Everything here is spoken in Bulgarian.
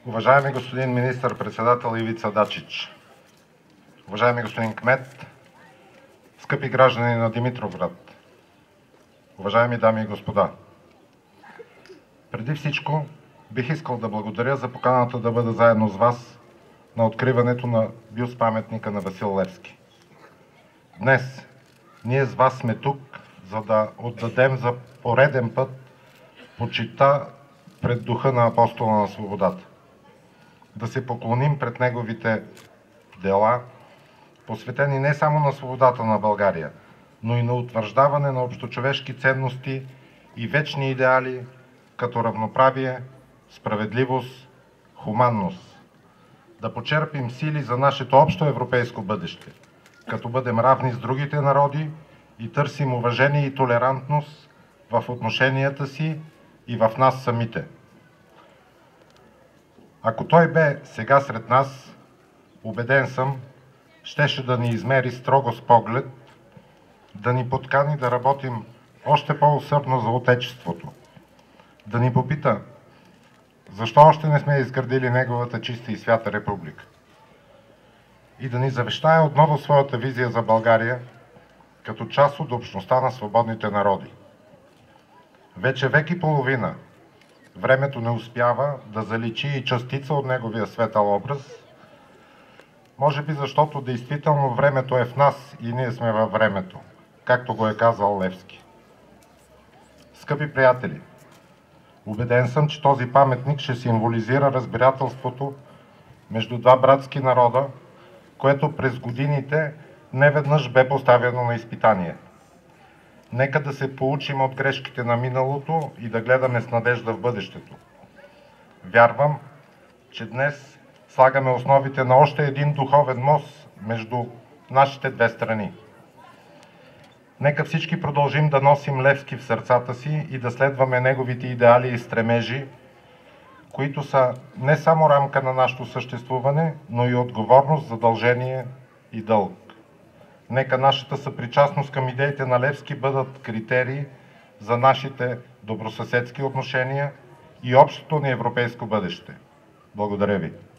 Уважаеми господин министър-председател Ивица Дачич, уважаеми господин кмет, скъпи граждани на Димитровград, уважаеми дами и господа, преди всичко бих искал да благодаря за поканата да бъда заедно с вас на откриването на бюст-паметника на Васил Левски. Днес ние с вас сме тук, за да отдадем за пореден път почита пред духа на апостола на свободата. Да се поклоним пред неговите дела, посветени не само на свободата на България, но и на утвърждаване на общочовешки ценности и вечни идеали, като равноправие, справедливост, хуманност. Да почерпим сили за нашето общо европейско бъдеще, като бъдем равни с другите народи и търсим уважение и толерантност в отношенията си и в нас самите. Ако той бе сега сред нас, убеден съм, щеше да ни измери строго с поглед, да ни подкани да работим още по-усърдно за Отечеството, да ни попита защо още не сме изградили неговата чиста и свята република и да ни завещае отново своята визия за България като част от общността на свободните народи. Вече век и половина времето не успява да заличи и частица от неговия светъл образ, може би защото действително времето е в нас и ние сме във времето, както го е казал Левски. Скъпи приятели, убеден съм, че този паметник ще символизира разбирателството между два братски народа, което през годините неведнъж бе поставено на изпитание. Нека да се поучим от грешките на миналото и да гледаме с надежда в бъдещето. Вярвам, че днес слагаме основите на още един духовен мост между нашите две страни. Нека всички продължим да носим Левски в сърцата си и да следваме неговите идеали и стремежи, които са не само рамка на нашето съществуване, но и отговорност, задължение и дълг. Нека нашата съпричастност към идеите на Левски бъдат критерии за нашите добросъседски отношения и общото ни европейско бъдеще. Благодаря ви.